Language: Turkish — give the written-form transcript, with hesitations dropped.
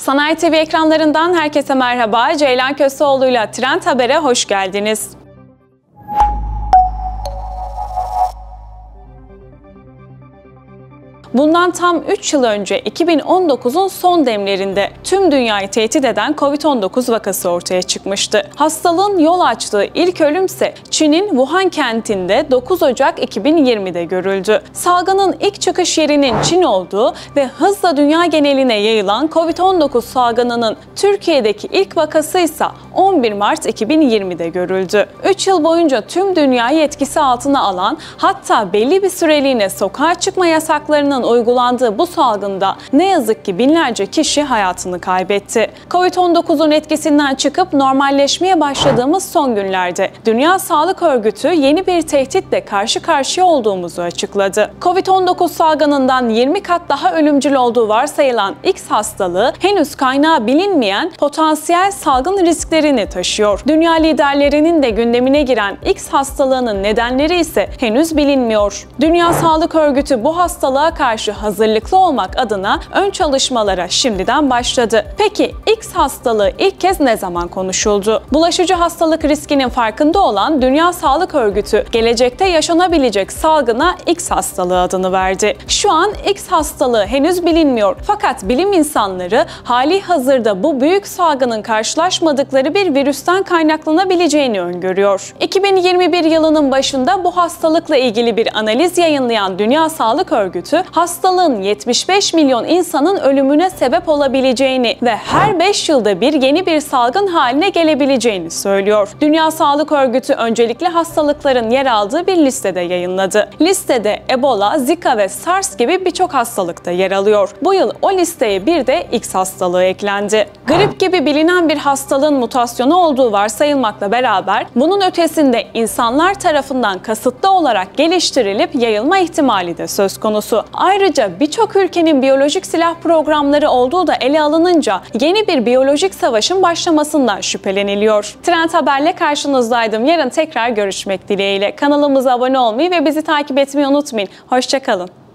Sanayi TV ekranlarından herkese merhaba. Ceylan Köseoğlu'yla Trend Haber'e hoş geldiniz. Bundan tam 3 yıl önce 2019'un son demlerinde tüm dünyayı tehdit eden Covid-19 vakası ortaya çıkmıştı. Hastalığın yol açtığı ilk ölümse Çin'in Wuhan kentinde 9 Ocak 2020'de görüldü. Salgının ilk çıkış yerinin Çin olduğu ve hızla dünya geneline yayılan Covid-19 salgınının Türkiye'deki ilk vakası ise 11 Mart 2020'de görüldü. 3 yıl boyunca tüm dünyayı etkisi altına alan, hatta belli bir süreliğine sokağa çıkma yasaklarının uygulandığı bu salgında ne yazık ki binlerce kişi hayatını kaybetti. Covid-19'un etkisinden çıkıp normalleşmeye başladığımız son günlerde Dünya Sağlık Örgütü yeni bir tehditle karşı karşıya olduğumuzu açıkladı. Covid-19 salgınından 20 kat daha ölümcül olduğu varsayılan X hastalığı henüz kaynağı bilinmeyen potansiyel salgın risklerini taşıyor. Dünya liderlerinin de gündemine giren X hastalığının nedenleri ise henüz bilinmiyor. Dünya Sağlık Örgütü bu hastalığa karşı hazırlıklı olmak adına ön çalışmalara şimdiden başladı. Peki X hastalığı ilk kez ne zaman konuşuldu? Bulaşıcı hastalık riskinin farkında olan Dünya Sağlık Örgütü gelecekte yaşanabilecek salgına X hastalığı adını verdi. Şu an X hastalığı henüz bilinmiyor. Fakat bilim insanları hali hazırda bu büyük salgının karşılaşmadıkları bir virüsten kaynaklanabileceğini öngörüyor. 2021 yılının başında bu hastalıkla ilgili bir analiz yayınlayan Dünya Sağlık Örgütü, hastalığın 75 milyon insanın ölümüne sebep olabileceğini ve her 5 yılda bir yeni bir salgın haline gelebileceğini söylüyor. Dünya Sağlık Örgütü öncelikli hastalıkların yer aldığı bir listede yayınladı. Listede Ebola, Zika ve SARS gibi birçok hastalık da yer alıyor. Bu yıl o listeye bir de X hastalığı eklendi. Grip gibi bilinen bir hastalığın mutasyonu olduğu varsayılmakla beraber bunun ötesinde insanlar tarafından kasıtlı olarak geliştirilip yayılma ihtimali de söz konusu. Ayrıca birçok ülkenin biyolojik silah programları olduğu da ele alınınca yeni bir biyolojik savaşın başlamasından şüpheleniliyor. Trend Haber'le karşınızdaydım. Yarın tekrar görüşmek dileğiyle. Kanalımıza abone olmayı ve bizi takip etmeyi unutmayın. Hoşça kalın.